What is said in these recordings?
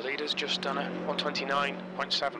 leader's just done it, 129.7.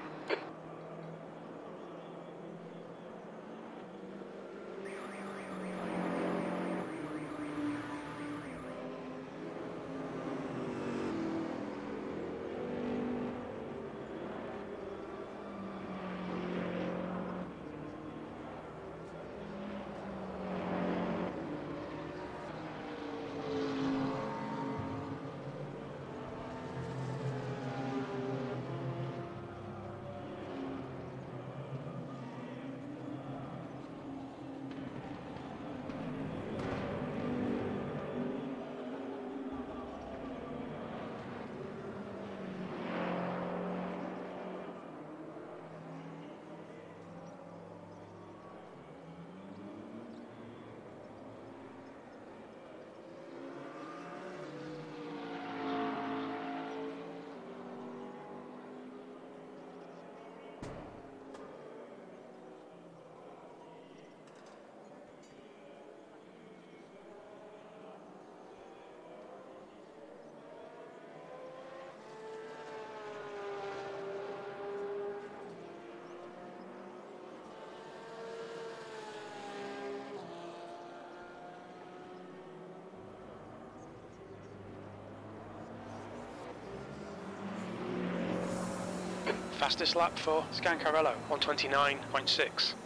Fastest lap for Scancarello, 129.6.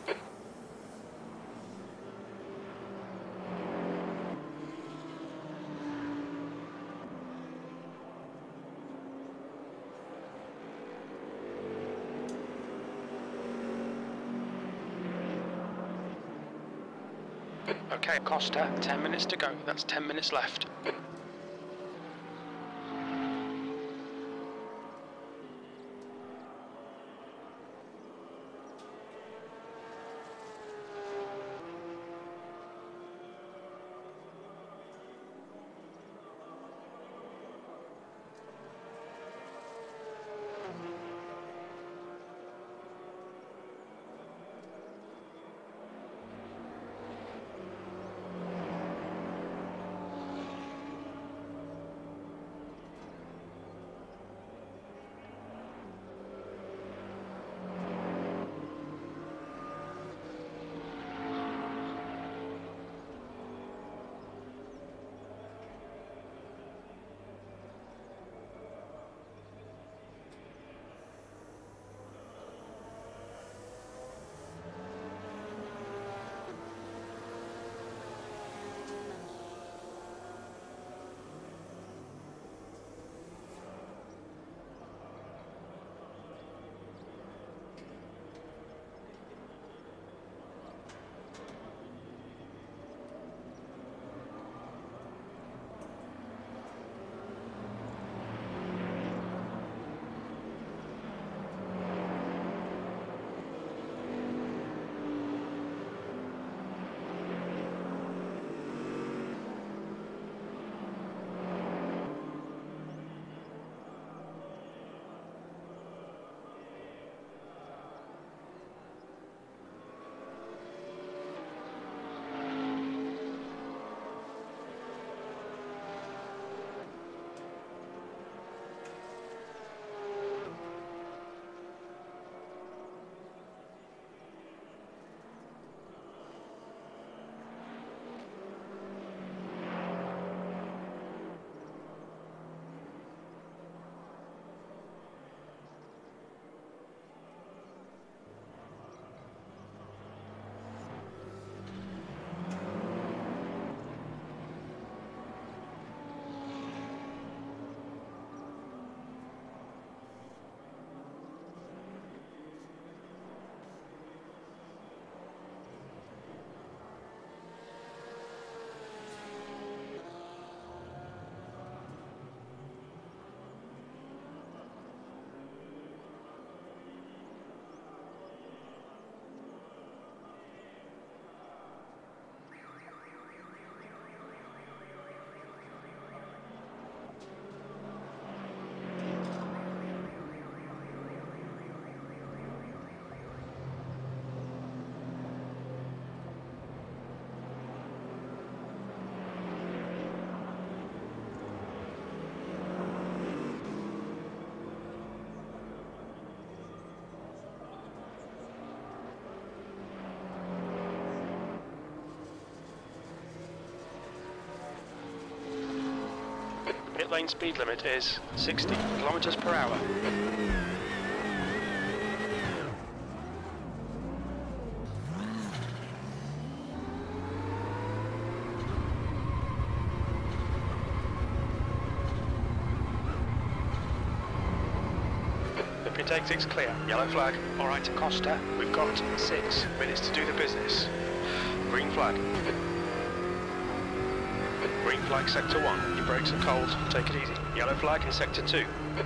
Okay, Costa, 10 minutes to go. That's 10 minutes left. Pit lane speed limit is 60 kilometers per hour. The pit exit's clear. Yellow flag. All right, Costa. We've got 6 minutes to do the business. Green flag. Green flag sector 1. Your brakes are cold. Take it easy. Yellow flag in sector 2.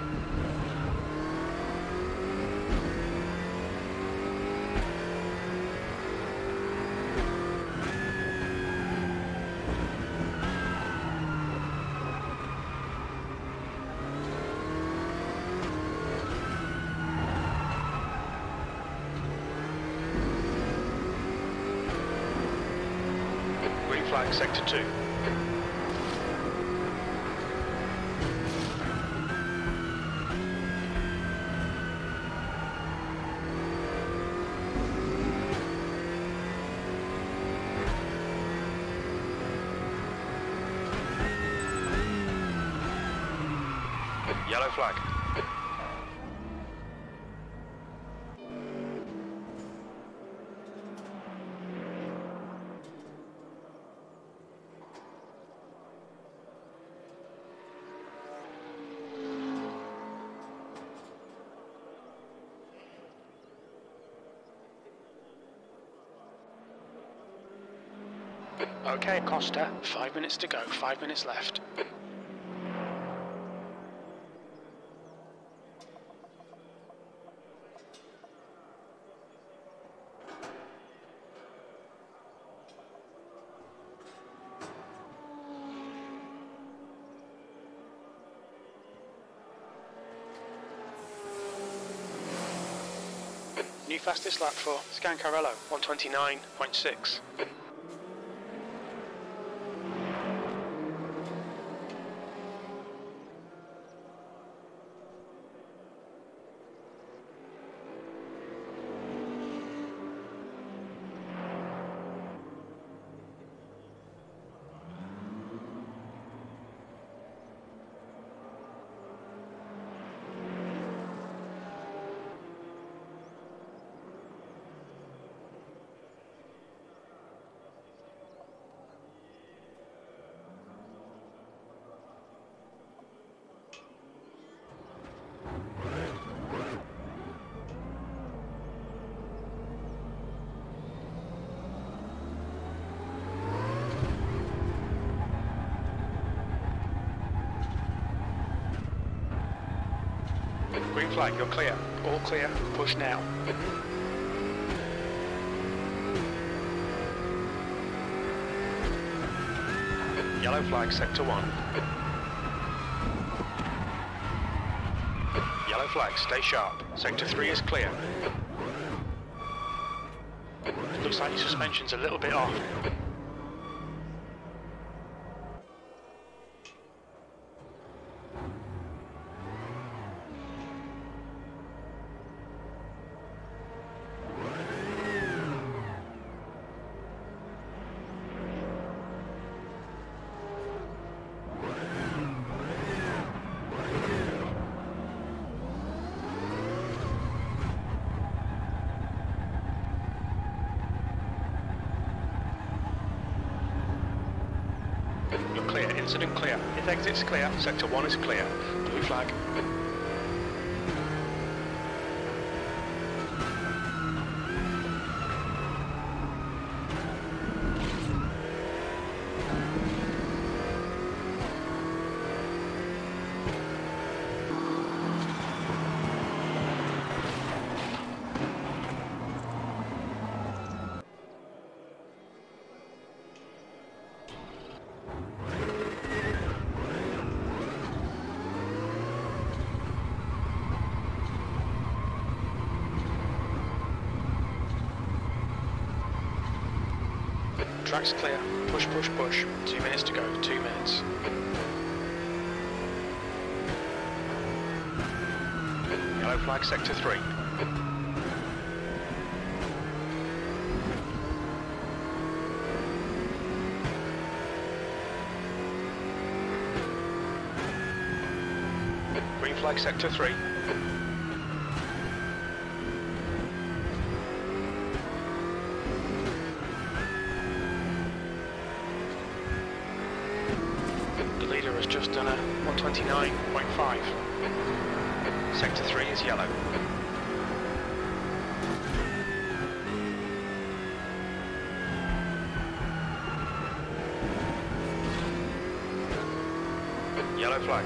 Green flag sector 2. Yellow flag. Okay, Costa. 5 minutes to go. 5 minutes left. New fastest lap for Scancarello, 129.6. Green flag, you're clear. All clear, push now. Yellow flag, sector 1. Yellow flag, stay sharp. Sector 3 is clear. Looks like your suspension's a little bit off. You're clear, incident clear. If exit's clear, sector 1 is clear. Blue flag. Track's clear. Push, push, push. 2 minutes to go. 2 minutes. Yellow flag, sector 3. Green flag sector 3. The leader has just done a 129.5. Sector 3 is yellow. Yellow flag.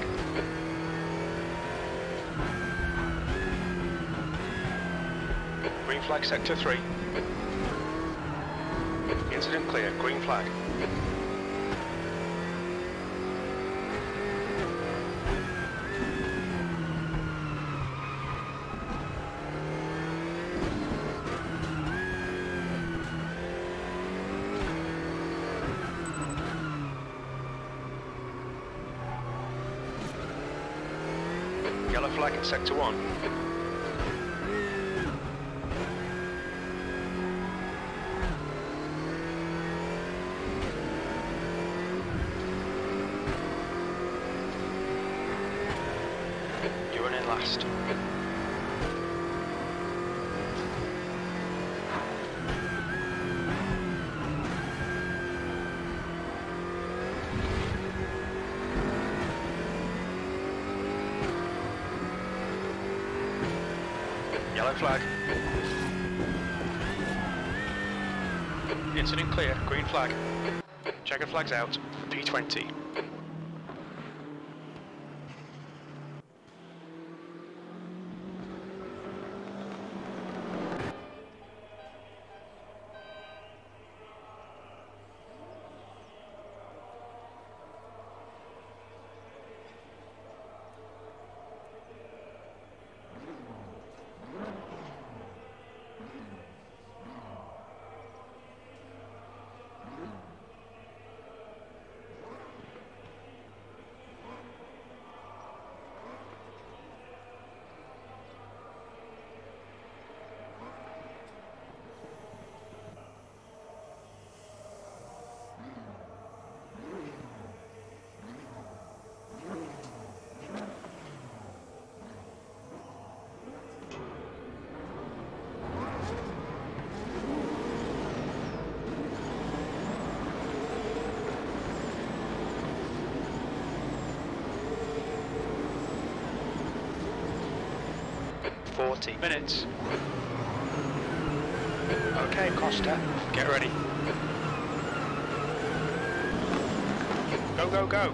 Green flag sector 3. Incident clear, green flag. Yellow flag in sector 1. You're in last. Yellow flag. Incident clear, green flag. Checkered flags out, P20. Minutes. Okay, Costa, get ready. Go, go, go.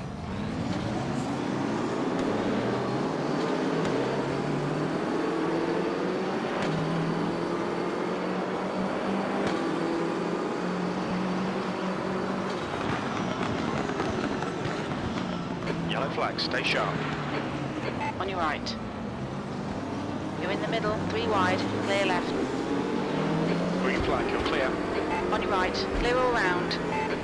Yellow flag, stay sharp. On your right. You're in the middle, 3 wide, clear left. Green flag, you're clear. On your right, clear all round.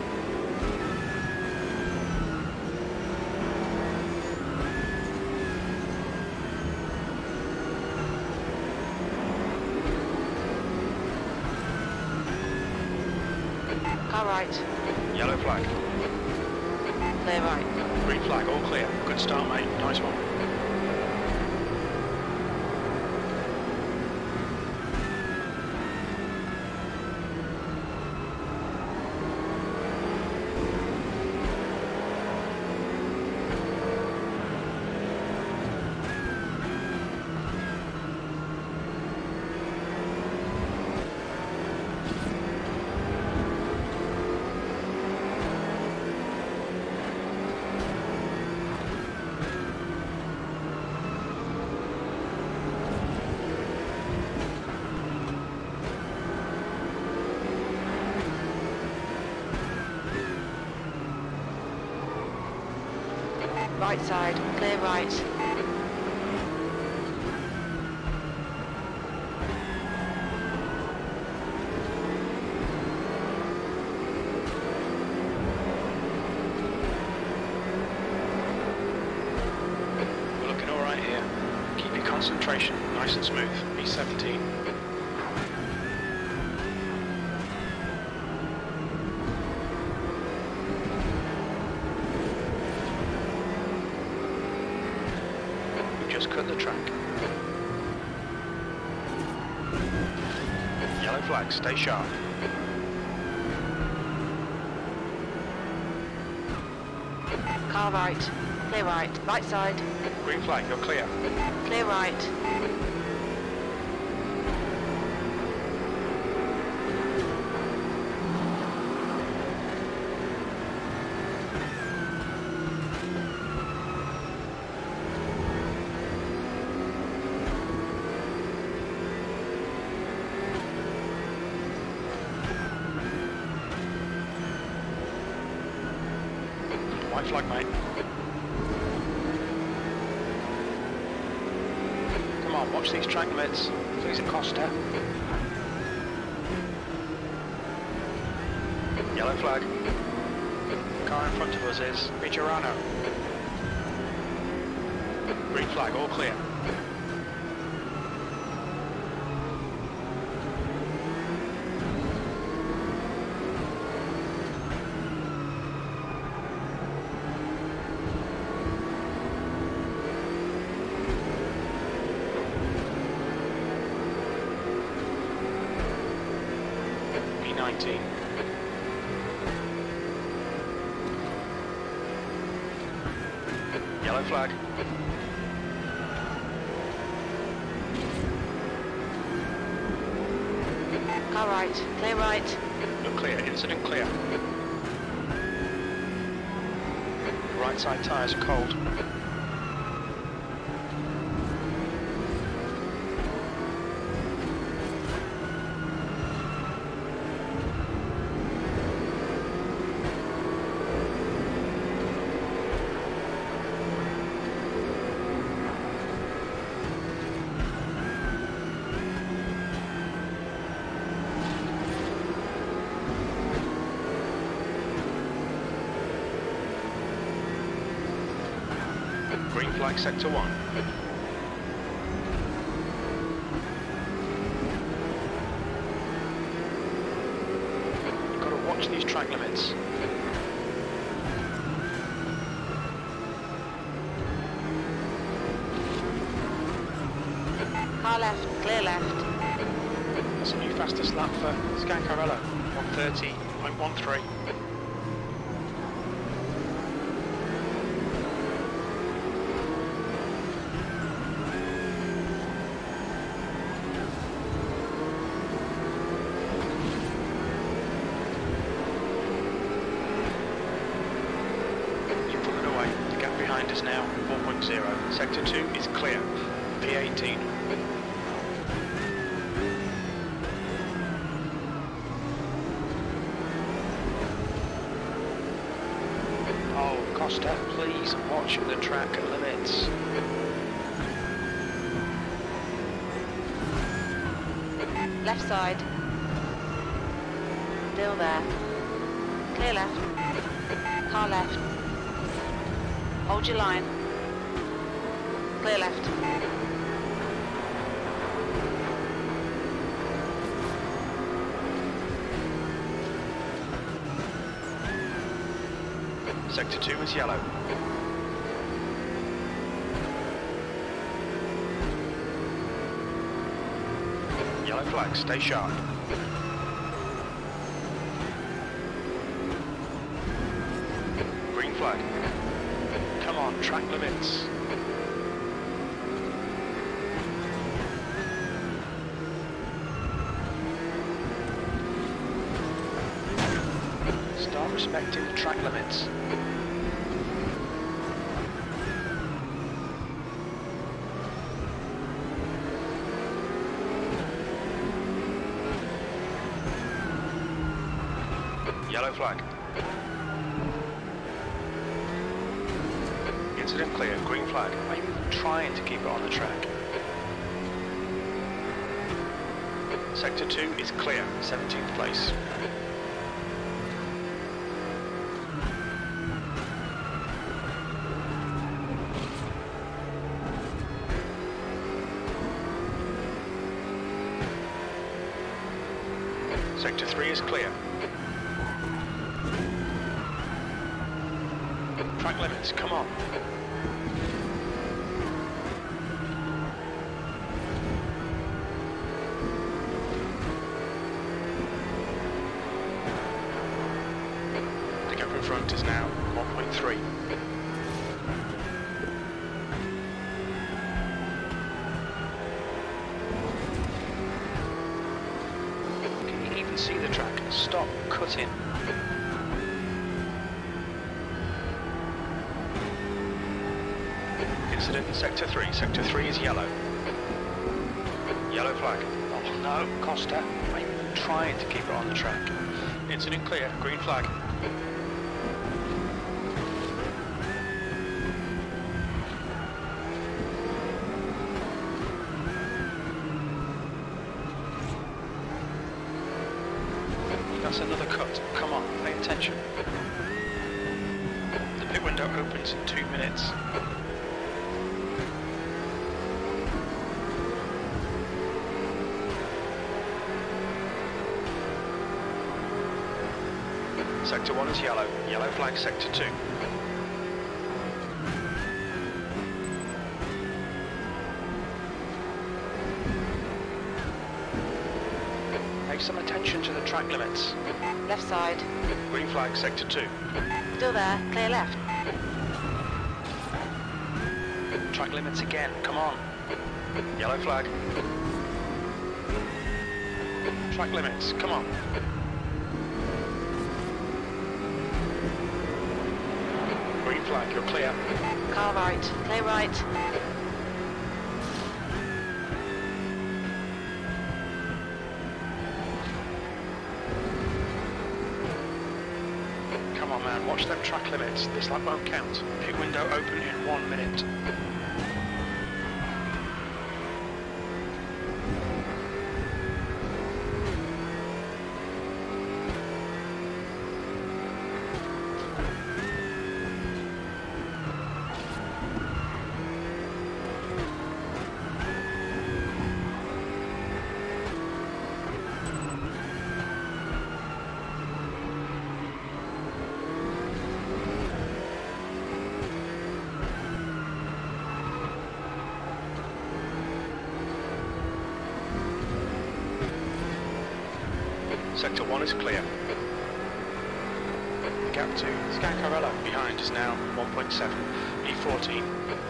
Car right. Yellow flag. Clear right. Green flag, all clear. Good start, mate. Nice one. Right side, clear right. We're looking all right here. Keep your concentration nice and smooth. B17. just cut the track. Yellow flag, stay sharp. Car right. Clear right. Right side. Green flag, you're clear. Clear right. White flag, mate. Come on, watch these track limits. Please, Acosta. Yellow flag. Car in front of us is Michirano. Green flag, all clear. P19. Yellow flag. Car right. Clear right. You're clear, incident clear. Right side tyres are cold. Green flag, sector 1. You've got to watch these track limits. Car left. Clear left. That's a new fastest lap for Scancarello. 1:30.13. Behind us now, 4.0. Sector 2 is clear. P18. Oh, Costa, please watch the track limits. Left side. Still there. Clear left. Car left. Hold your line. Clear left. Sector 2 is yellow. Yellow flag, stay sharp. Green flag. Come on, track limits. Start respecting the track limits. Yellow flag. Incident clear, green flag. Are you even trying to keep it on the track? Sector 2 is clear, 17th place. Sector 3 is clear. Track limits, come on. see the track. Stop cutting. Incident in Sector 3. Sector 3 is yellow. Yellow flag. Oh no, Costa. I'm trying to keep it on the track. Incident clear. Green flag. That's another cut. Come on, pay attention. The pit window opens in 2 minutes. Sector 1 is yellow. Yellow flag Sector 2. Pay some attention to the track limits. Left side. Green flag Sector 2. Still there, clear left. Track limits again, come on. Yellow flag. Track limits, come on. Green flag, you're clear. Car right, clear right. Come on man, watch them track limits. This lap won't count. Pit window open in 1 minute. Sector 1 is clear. The gap to Scancarella behind is now 1.7, E14.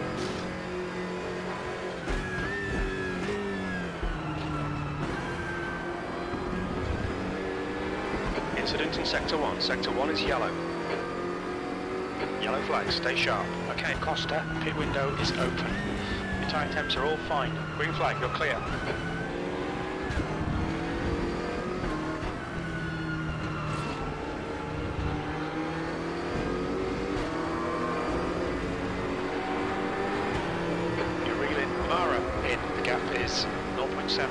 Incident in Sector 1. Sector 1 is yellow. Yellow flag, stay sharp. Okay, Costa, pit window is open. Your tyre temps are all fine. Green flag, you're clear. The gap is 0.7.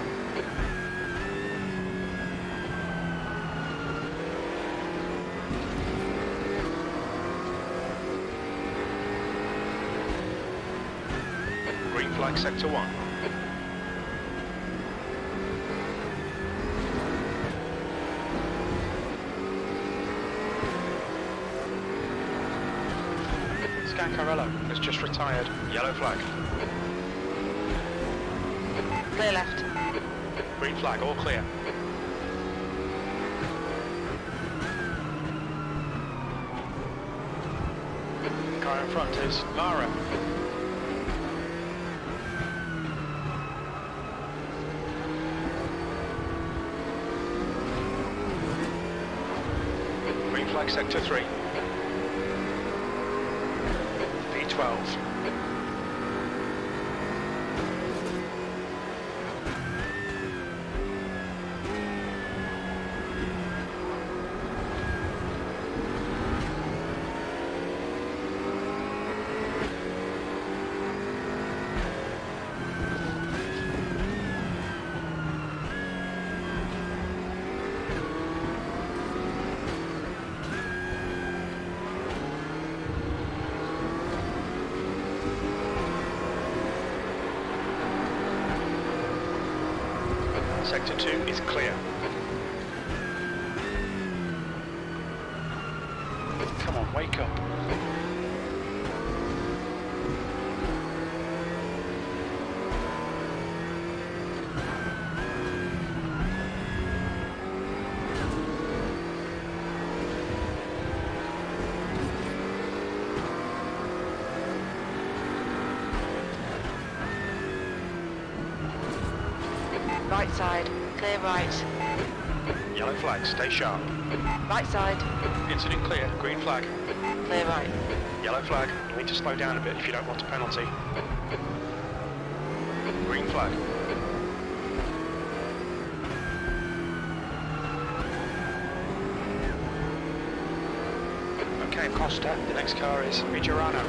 Green flag Sector 1. Scancarella has just retired. Yellow flag. Clear left. Green flag, all clear. The car in front is Lara. Green flag Sector 3. V12. Sector 2 is clear. Come on, wake up. Right side, clear right. Yellow flag, stay sharp. Right side. Incident clear, green flag. Clear right. Yellow flag, you need to slow down a bit if you don't want a penalty. Green flag. Okay, Costa, the next car is Vigirano.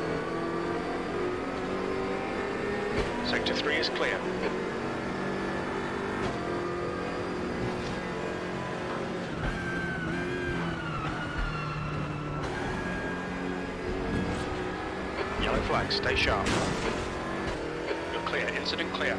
Sector 3 is clear. Yellow flag, stay sharp. You're clear, incident clear.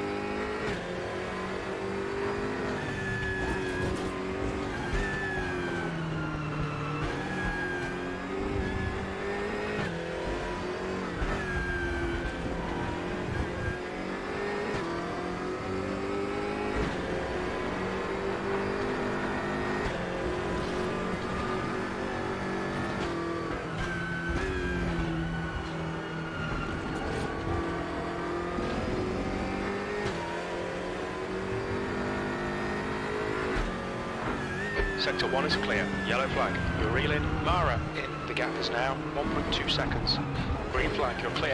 Sector 1 is clear. Yellow flag. You're reeling. Mara in. The gap is now 1.2 seconds. Green flag. You're clear.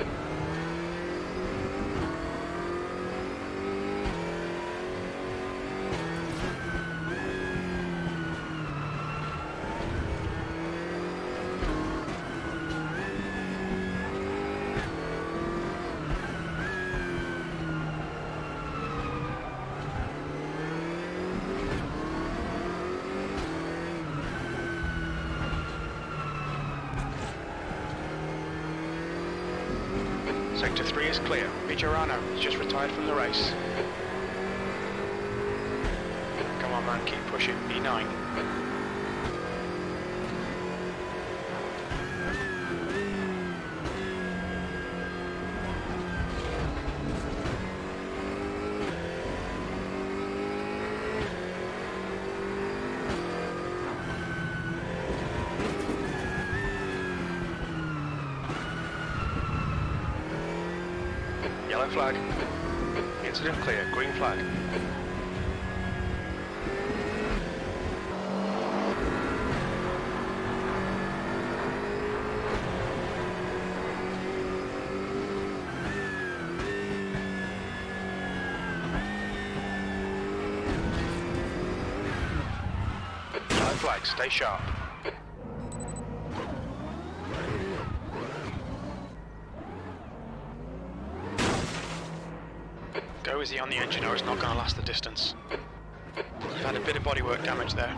Sector 3 is clear. Vigirano has just retired from the race. Come on man, keep pushing. E9. Yellow flag. Incident clear. Green flag. Yellow flag. Stay sharp. Go easy on the engine or it's not going to last the distance. You've had a bit of bodywork damage there.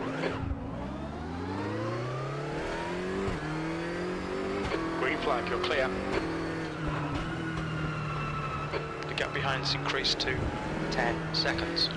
Green flag, you're clear. The gap behind's increased to 10 seconds.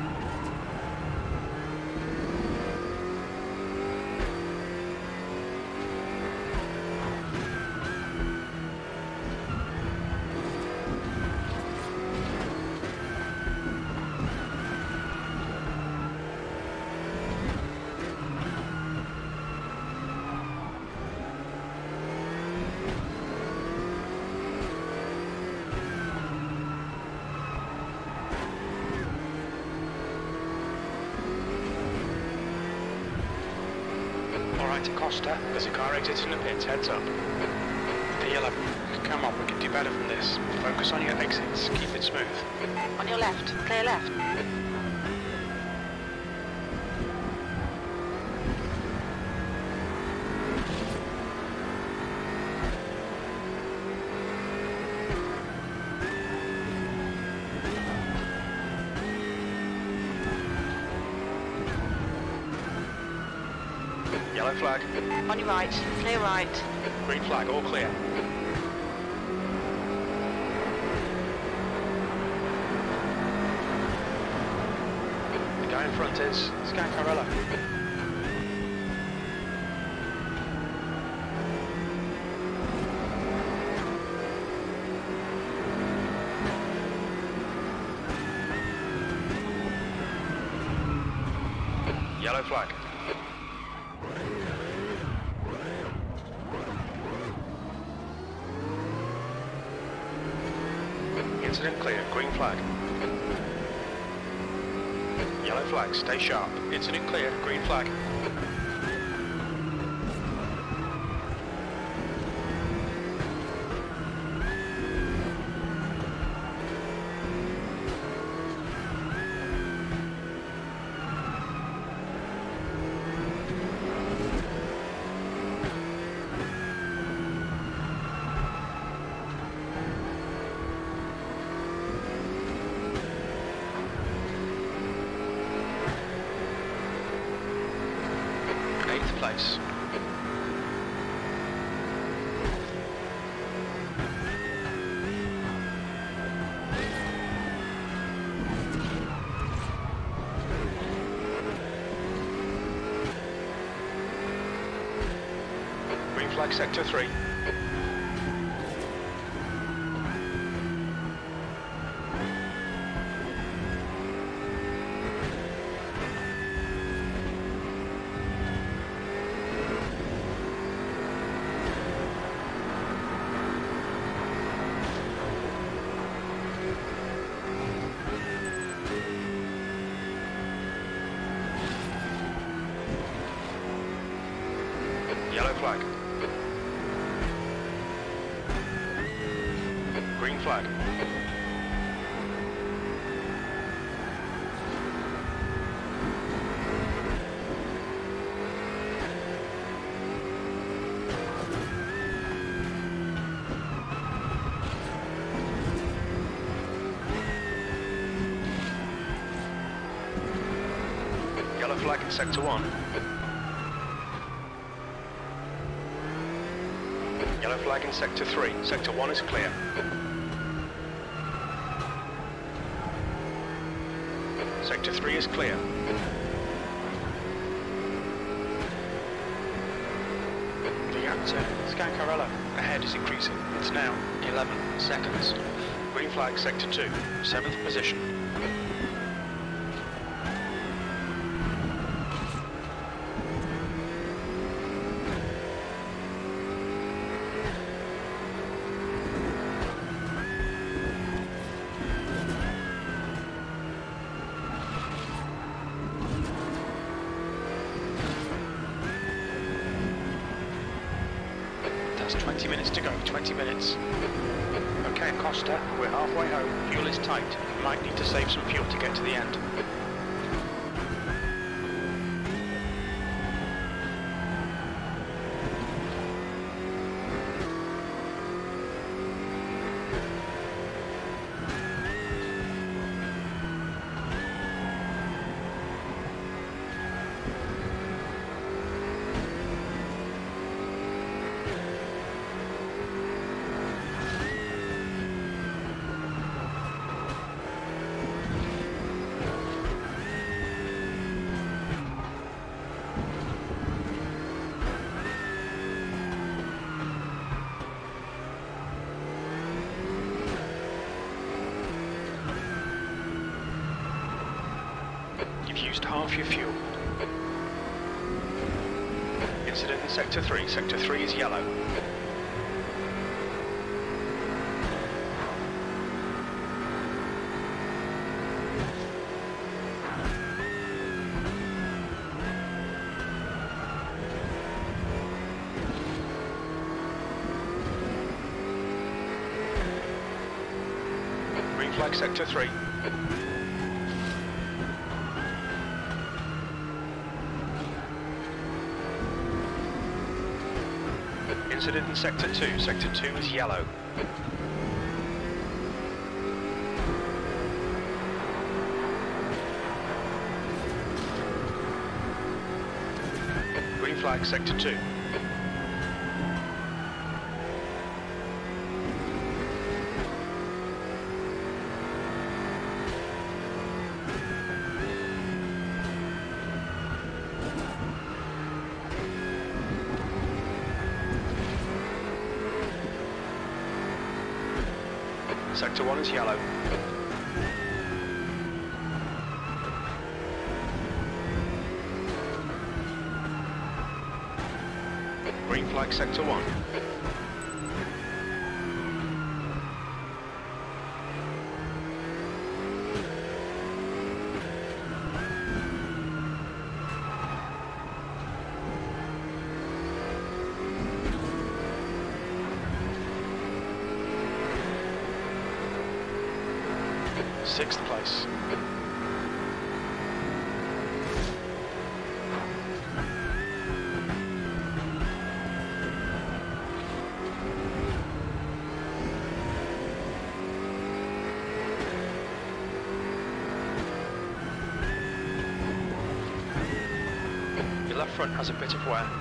Alright, Costa, there's a car exiting the pits, heads up. The yellow, come on, we can do better than this. Focus on your exits, keep it smooth. On your left. Clear left. Yellow flag. On your right. Clear right. Green flag, all clear. The guy in front is Scancarella. Yellow flag. Incident clear, green flag. Yellow flag, stay sharp. Incident clear, green flag. Place. Green flag sector 3. Yellow flag. Green flag. Yellow flag in sector 1. Yellow flag in sector 3. Sector 1 is clear. Sector 3 is clear. The Scancarella ahead is increasing. It's now 11 seconds. Green flag sector 2, 7th position. That's 20 minutes to go, 20 minutes. Okay, Costa, we're halfway home. Fuel is tight. You might need to save some fuel to get to the end. You've used half your fuel. Incident in sector 3. Sector 3 is yellow. Green flag sector 3. Incident in sector 2. Sector 2 is yellow. Green flag sector 2. Sector 1 is yellow. Green flag sector 1. 6th place. Your left front has a bit of wear.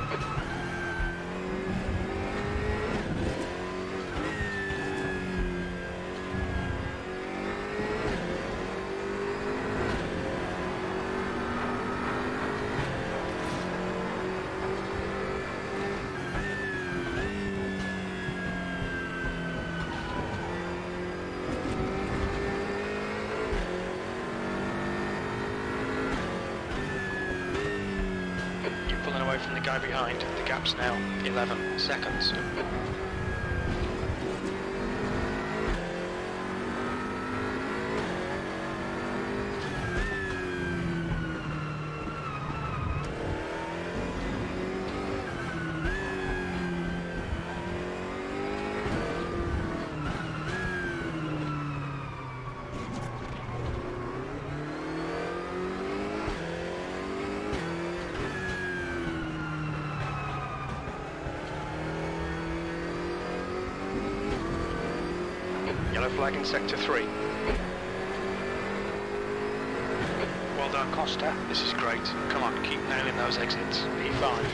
From the guy behind, the gap's now 11 seconds. Yellow flag in sector 3. Well done, Costa. This is great. Come on, keep nailing those exits. P5.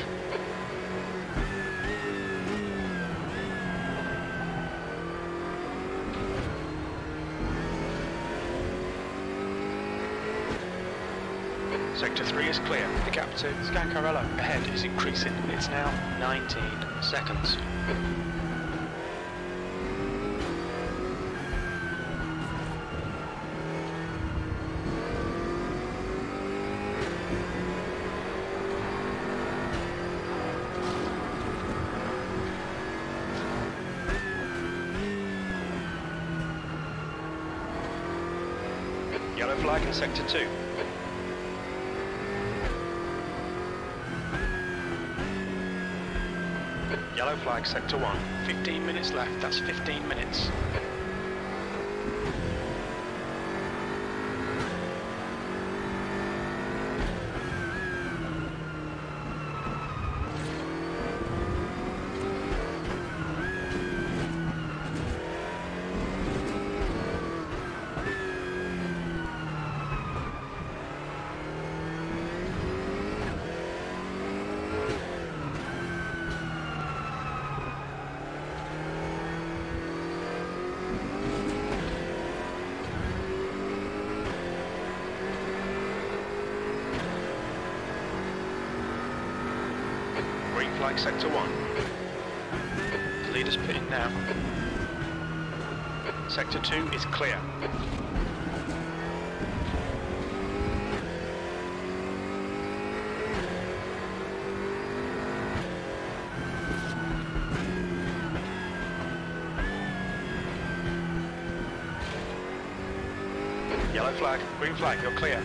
Sector 3 is clear. The gap to Scancarello ahead is increasing. It's now 19 seconds. Yellow flag in sector 2. Yellow flag sector 1. 15 minutes left, that's 15 minutes. Green flag sector 1. The leader's pitting now. Sector 2 is clear. Yellow flag, green flag, you're clear.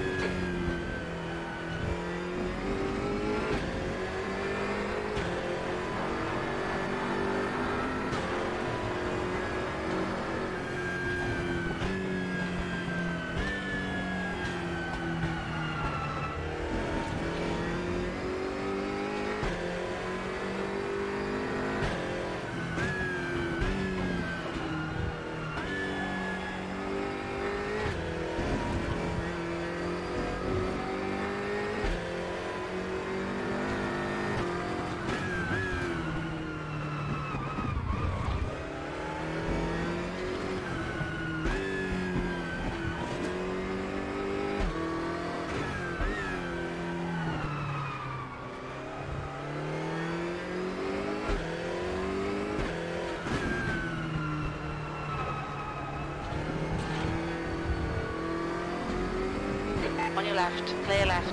On your left, clear left.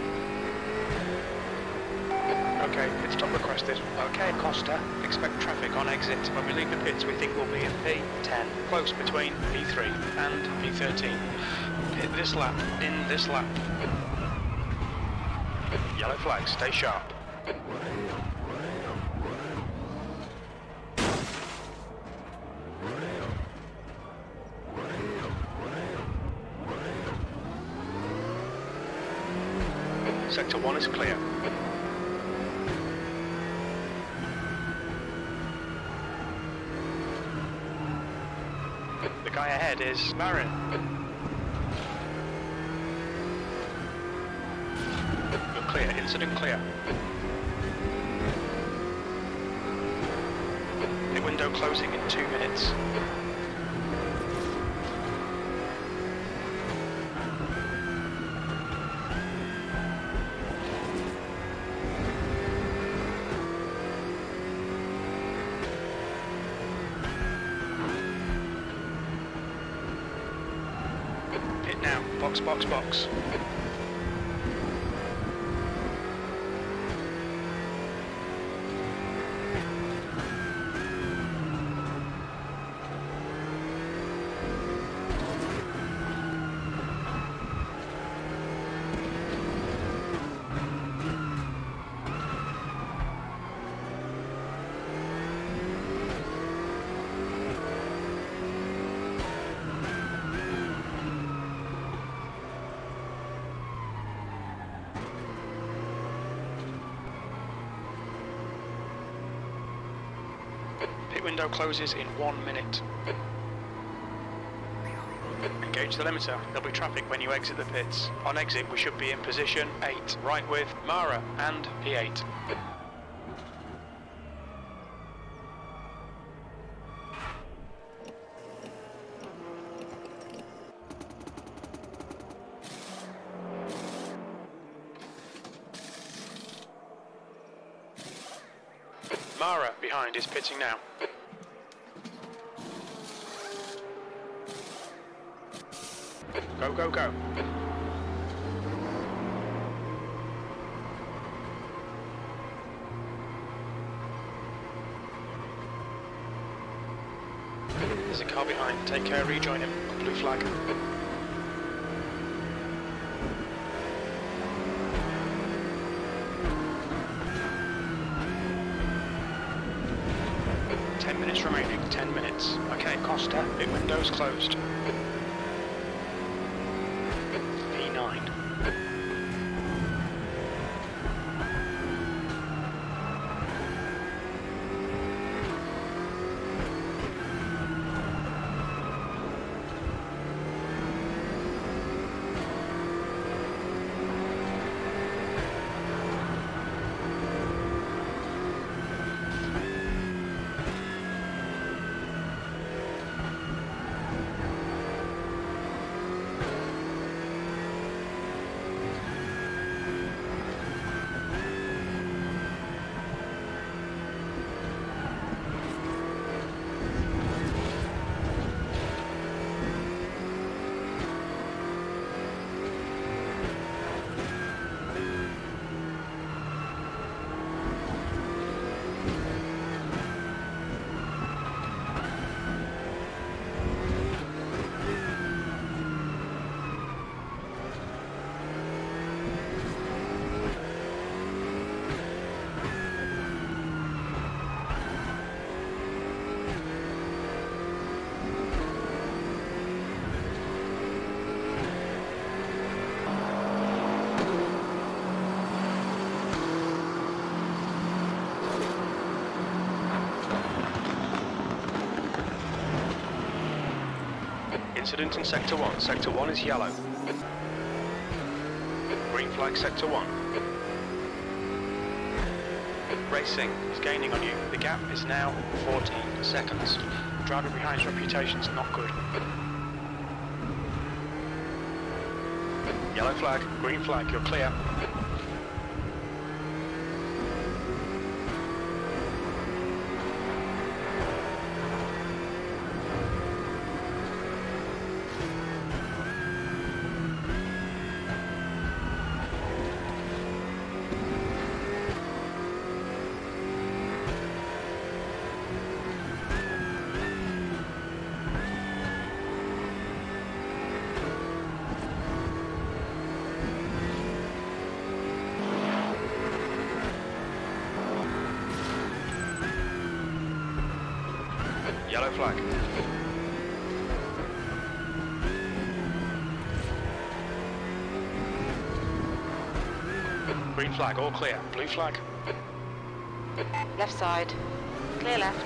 Okay, pit stop requested. Okay, Costa, expect traffic on exit. When we leave the pits, we think we'll be in P10, close between P3 and P13. Hit this lap, in this lap. Yellow flag, stay sharp. Sector 1 is clear. The guy ahead is Marin. You're clear, incident clear. The window closing in 2 minutes. Hit now, box, box, box. Pit window closes in 1 minute. Engage the limiter. There'll be traffic when you exit the pits. On exit, we should be in position 8, right with Mara and P8. Mara behind is pitting now. Go, go, go. There's a car behind. Take care, rejoin him. Blue flag. Minutes remaining, 10 minutes. Okay, Costa, pit windows closed. P9. Incident in Sector 1. Sector 1 is yellow. Green flag Sector 1. Racing is gaining on you. The gap is now 14 seconds. The driver behind's reputation's not good. Yellow flag, green flag, you're clear. Yellow flag. Green flag, all clear. Blue flag. Left side. Clear left.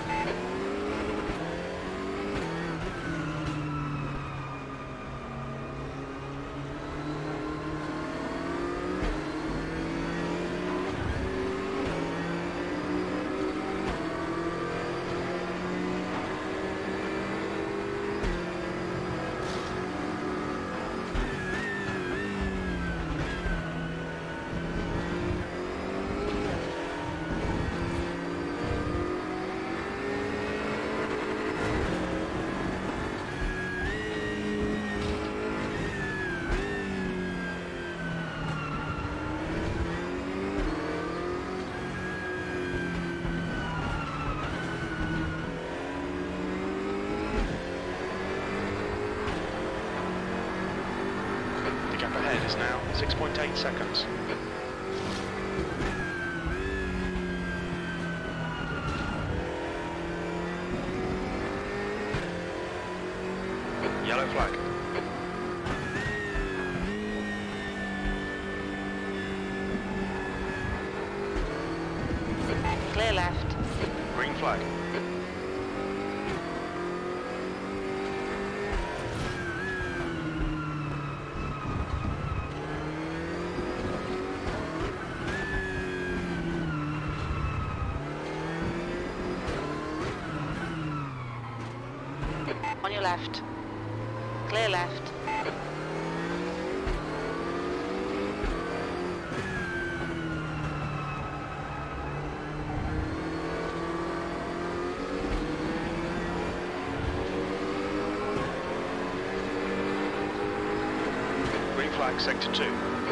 The gap ahead is now 6.8 seconds. Yellow flag. Clear left. Green flag. On your left. Clear left. Green flag, sector 2.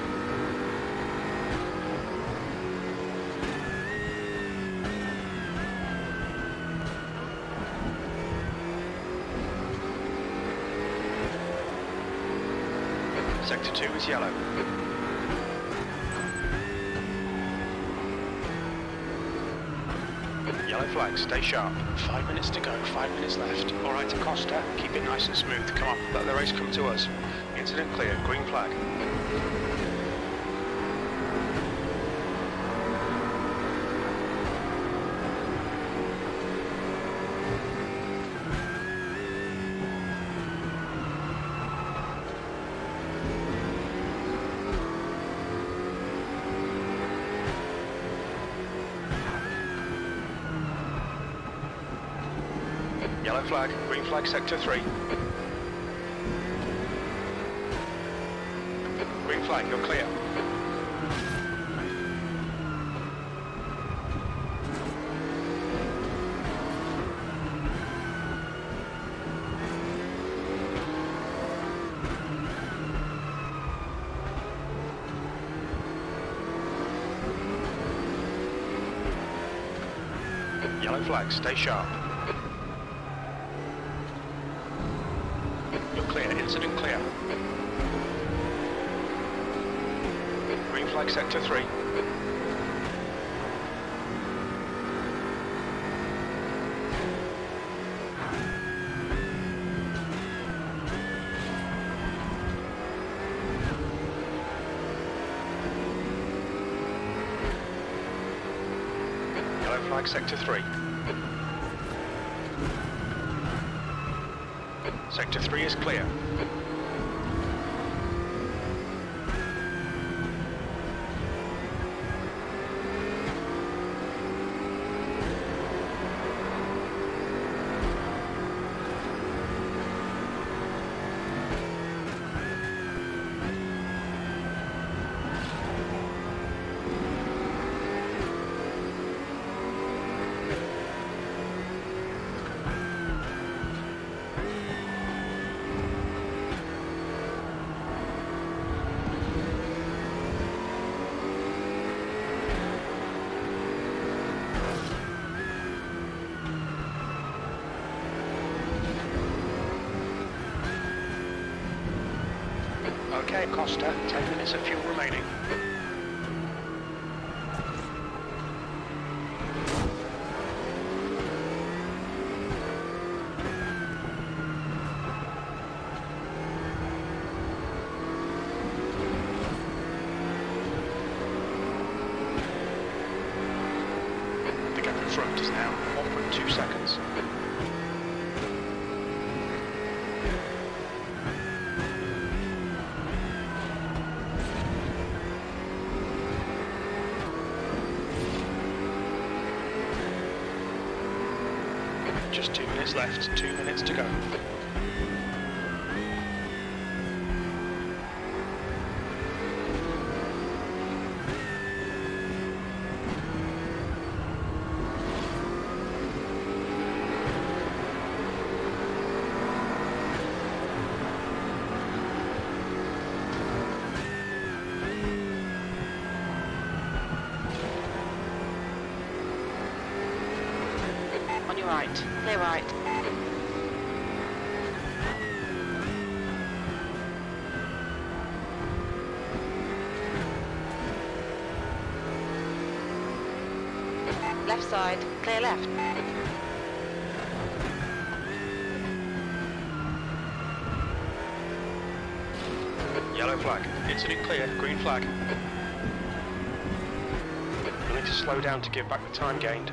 Sector 2 is yellow. Yellow flag, stay sharp. 5 minutes to go, 5 minutes left. All right, Acosta, keep it nice and smooth. Come on, let the race come to us. Incident clear, green flag. Yellow flag, green flag, sector 3. Green flag, you're clear. Yellow flag, stay sharp. You're clear, incident clear. Green flag, sector 3. Yellow flag, sector 3. Sector 3 is clear. Okay, Costa, 10 minutes of fuel remaining. minutes left, 2 minutes to go. On your right, clear right. Left side, clear left. Yellow flag. Incident clear. Green flag. You need to slow down to give back the time gained.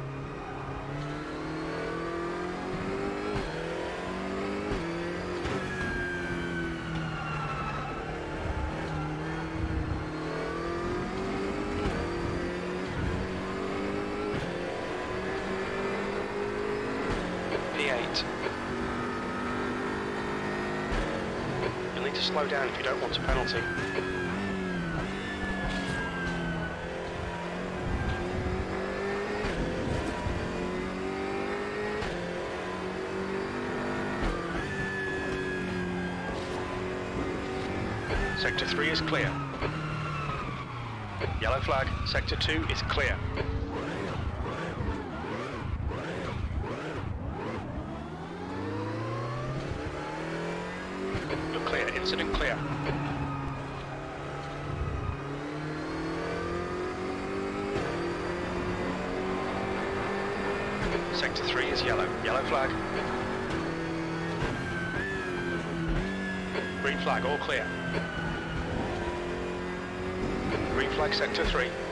P8. You'll need to slow down if you don't want a penalty. Sector 3 is clear. Yellow flag. Sector 2 is clear. You're clear. Incident clear. Sector 3 is yellow. Yellow flag. Green flag. All clear. Green flag. Sector 3.